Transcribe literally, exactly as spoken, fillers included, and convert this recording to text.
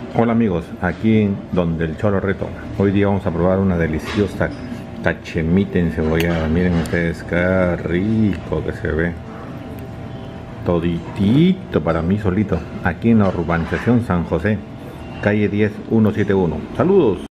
Hola amigos, aquí en donde el Cholo Reto. Hoy día vamos a probar una deliciosa cachemita encebollada. Miren ustedes qué rico que se ve. Toditito para mí solito. Aquí en la urbanización San José, calle diez mil ciento setenta y uno. Saludos.